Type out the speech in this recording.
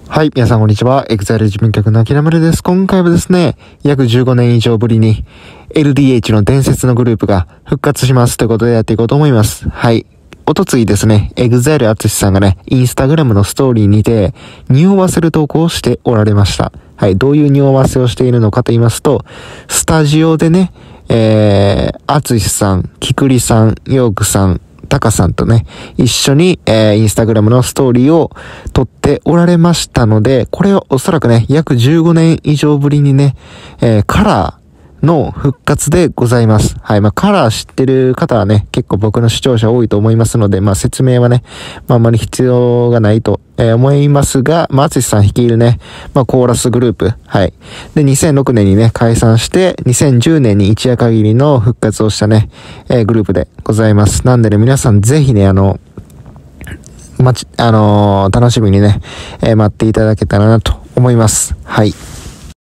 はい、皆さんこんにちは。EXILE 事務局の秋名丸です。今回はですね、約15年以上ぶりに LDH の伝説のグループが復活しますということでやっていこうと思います。はい。おとついですね、EXILE アツシさんがね、インスタグラムのストーリーにて、匂わせる投稿をしておられました。はい。どういう匂わせをしているのかと言いますと、スタジオでね、アツシさん、キクリさん、ヨークさん、タカさんとね、一緒に、インスタグラムのストーリーを撮っておられましたので、これはおそらくね、約15年以上ぶりにね、カラーの復活でございます。はい。カラー知ってる方はね、結構僕の視聴者多いと思いますので、説明はね、あんまり必要がないと、思いますが、アツシさん率いるね、コーラスグループ。はい。で、2006年にね、解散して、2010年に一夜限りの復活をしたね、グループでございます。なんでね、皆さんぜひね、楽しみにね、待っていただけたらなと思います。はい。